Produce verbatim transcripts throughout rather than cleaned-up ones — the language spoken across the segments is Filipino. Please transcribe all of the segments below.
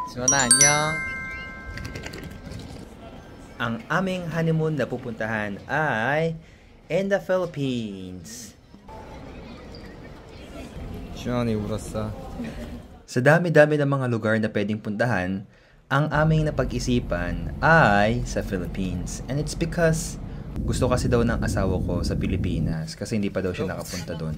Simona, annyeong! Ang aming honeymoon na pupuntahan ay in the Philippines. 시원이 울었어. Sa dami-dami ng mga lugar na pwedeng puntahan, ang aming napag-isipan ay sa Philippines. And it's because gusto kasi daw ng asawa ko sa Pilipinas kasi hindi pa daw siya nakapunta doon.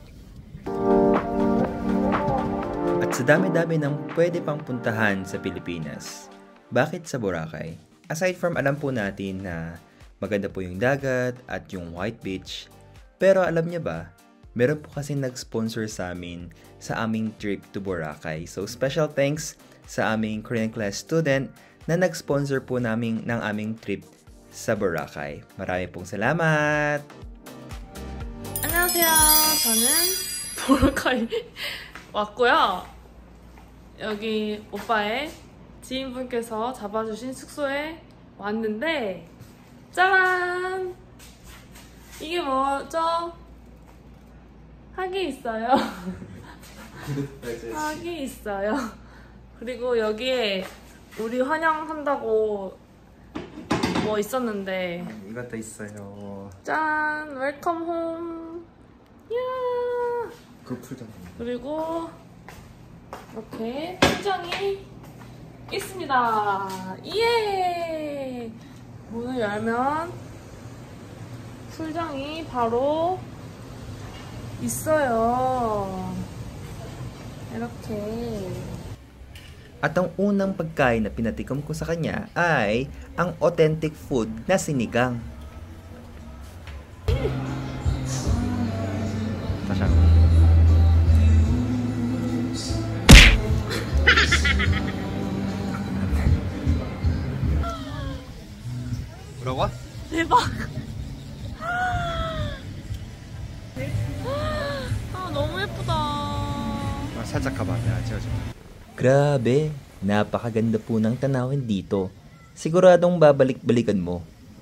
At sa dami-dami ng pwede pang puntahan sa Pilipinas, bakit sa Boracay? Aside from alam po natin na maganda po yung dagat at yung White Beach, pero alam niya ba, meron po kasi nag-sponsor sa amin sa aming trip to Boracay. So special thanks sa aming Korean class student na nag-sponsor po namin ng aming trip sa Boracay. Marami pong salamat! 안녕하세요. 저는 보라카이 왔고요. 여기 오빠의 지인분께서 잡아주신 숙소에 왔는데 짜란! 이게 뭐죠? 학이 있어요. 학이 있어요. 그리고 여기에 우리 환영한다고 뭐 있었는데 이것도 있어요. 짠! 웰컴 홈! 이야! 그 풀장. 그리고 이렇게 풀장이 있습니다. 예! 문을 열면 풀장이 바로 있어요. 이렇게. At ang unang pagkain na pinatikom ko sa kanya ay ang authentic food na sinigang. 다시 한 뭐라고? 대박! 아, 너무 예쁘다. 아, 살짝 가봐. 내가 찍어줄게. Grabe, napakaganda po ng tanawin dito. Siguradong babalik-balikan mo.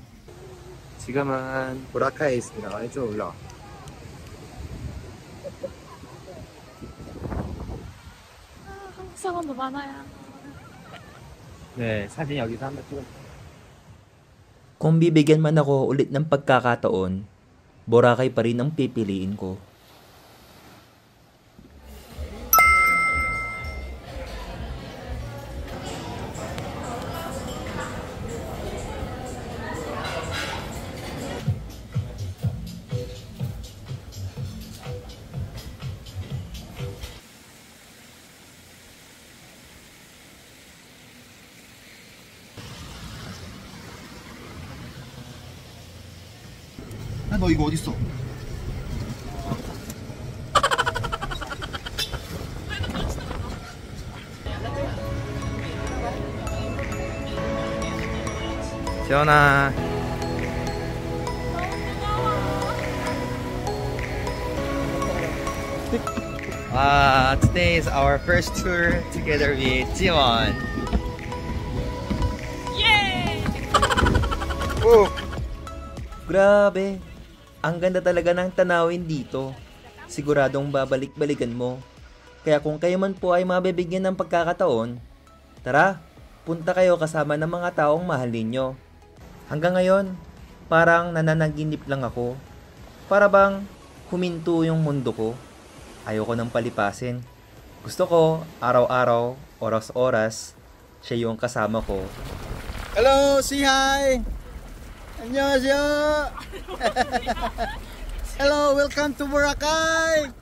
지금은 보라카이에 있습니다. 이쪽 올라와. 한국 사람도 많아요. 네, 사진 여기서 한번 찍어. Kung bibigyan man ako ulit ng pagkakataon, Boracay pa rin ang pipiliin ko. 아, 너 이거 어딨어? 지연아. Uh, today is our first tour together with Jiwon. 예! 오! Grabe, ang ganda talaga ng tanawin dito. Siguradong babalik-balikan mo. Kaya kung kayo man po ay mabibigyan ng pagkakataon, tara, punta kayo kasama ng mga taong mahal ninyo. Hanggang ngayon, parang nananaginip lang ako. Para bang huminto yung mundo ko. Ayoko nang palipasin. Gusto ko, araw-araw, oras-oras, siya yung kasama ko. Hello, say hi! 안녕하세요! Hello, welcome to Boracay!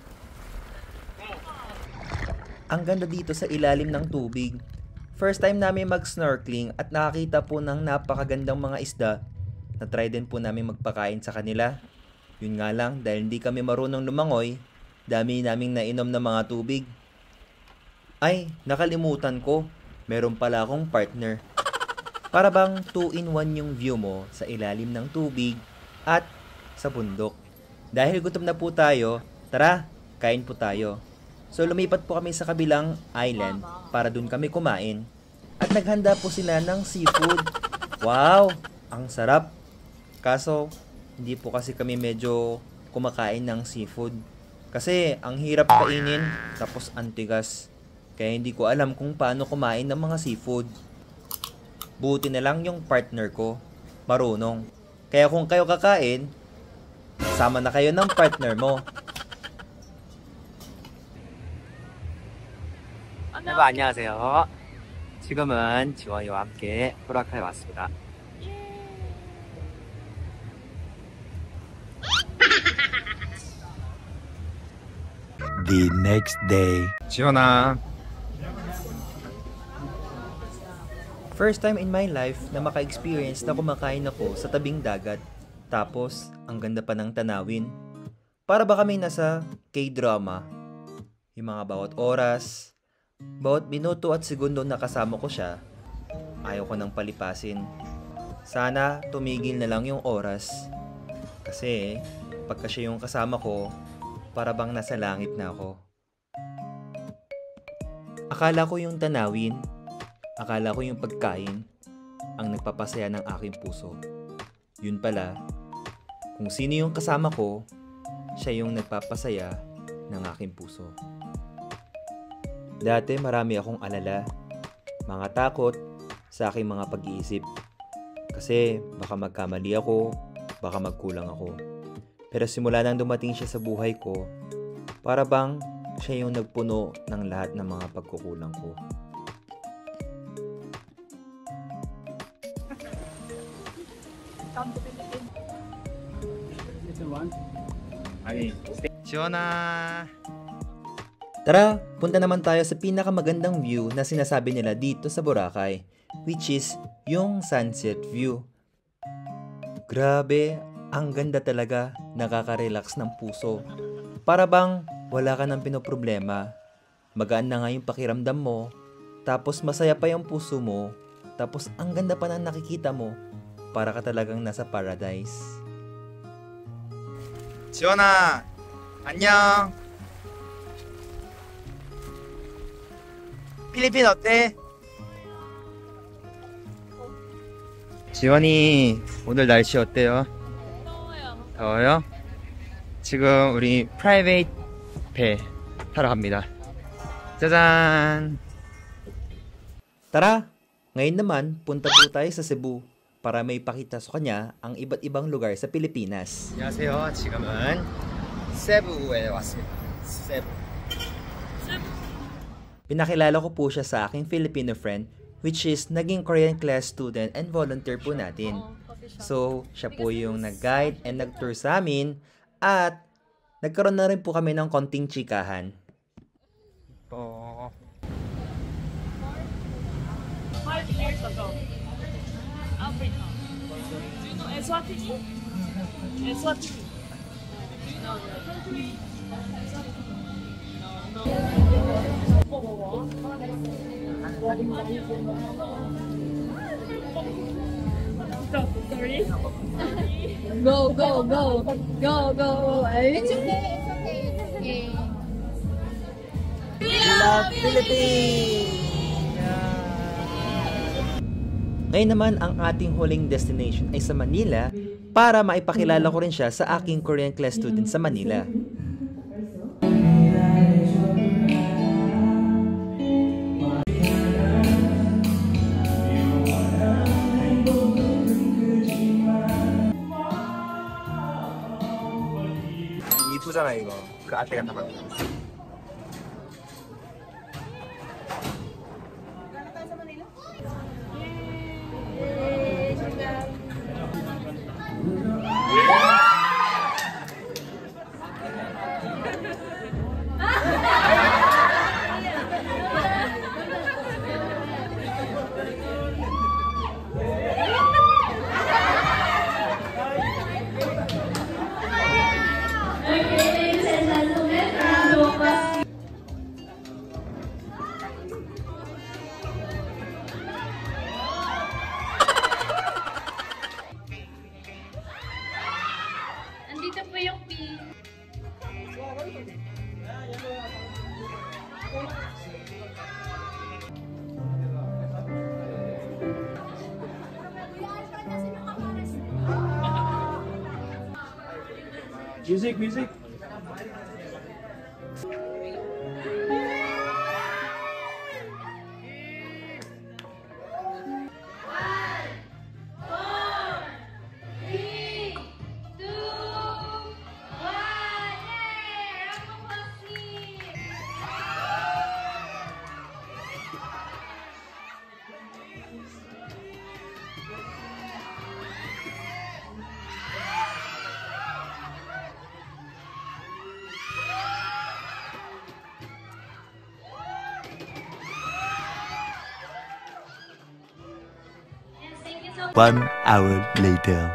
Ang ganda dito sa ilalim ng tubig. First time namin mag-snorkeling at nakakita po ng napakagandang mga isda. Na-try din po namin magpakain sa kanila. Yun nga lang, dahil hindi kami marunong lumangoy, dami naming nainom ng mga tubig. Ay, nakalimutan ko. Meron pala akong partner. Para bang two in one yung view mo sa ilalim ng tubig at sa bundok. Dahil gutom na po tayo, tara, kain po tayo. So lumipat po kami sa kabilang island para dun kami kumain. At naghanda po sila ng seafood. Wow, ang sarap. Kaso, hindi po kasi kami medyo kumakain ng seafood. Kasi ang hirap kainin, tapos antigas. Kaya hindi ko alam kung paano kumain ng mga seafood. Buti na lang yung partner ko, marunong. Kaya kung kayo kakain, sama na kayo ng partner mo. 여러분 안녕하세요. 지금은 지원이와 함께 보라카이에 왔습니다. The next day. 지원아. First time in my life na maka-experience na kumakain ako sa tabing dagat. Tapos, ang ganda pa ng tanawin. Para ba kami nasa K-drama? Yung mga bawat oras, bawat minuto at segundo na kasama ko siya, ayaw ko nang palipasin. Sana tumigil na lang yung oras. Kasi, pagka siya yung kasama ko, para bang nasa langit na ako. Akala ko yung tanawin, akala ko yung pagkain, ang nagpapasaya ng aking puso. Yun pala, kung sino yung kasama ko, siya yung nagpapasaya ng aking puso. Dati marami akong alala, mga takot sa aking mga pag-iisip. Kasi baka magkamali ako, baka magkulang ako. Pero simula nang dumating siya sa buhay ko, para bang siya yung nagpuno ng lahat ng mga pagkukulang ko. 지원아. Tara, punta naman tayo sa pinakamagandang view na sinasabi nila dito sa Boracay, which is yung sunset view. Grabe, ang ganda talaga, nakaka-relax ng puso. Para bang wala ka ng pinoproblema, magaan na nga yung pakiramdam mo, tapos masaya pa yung puso mo, tapos ang ganda pa ng nakikita mo, para ka talagang nasa paradise. 지원아. 안녕. 필리핀 어때? 지원이 오늘 날씨 어때요? 더워요. 더워요? 지금 우리 프라이베이트 배 타러 갑니다. 짜잔! Tara, ngayon naman punta po tayo sa Cebu para may pakita sa kanya ang iba't ibang lugar sa Pilipinas. 안녕하세요. 지금은 세부에 왔습니다. 세부. Pinakilala ko po siya sa aking Filipino friend, which is naging Korean class student and volunteer po natin. So, siya po yung nag-guide and nag-tour sa amin at nagkaroon na rin po kami ng konting chikahan. 어... Five years ago, Africa. Do you know Eswatini? Eswatini. Do you know the country? Eswatini. No, no. Sorry. Go, go, go. Go, go. It's okay, it's okay, it's okay. We love Philippines! Ngayon naman, ang ating huling destination ay sa Manila para maipakilala ko rin siya sa aking Korean class student sa Manila. 이쁘잖아 이거. 그 앞에 갔다 봐. Andito po yung pin. Music, music. One hour later.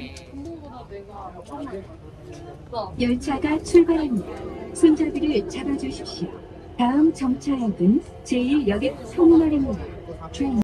열차가 출발합니다. 손잡이를 잡아주십시오. 다음 정차역은 제일 여객 터미널입니다. Train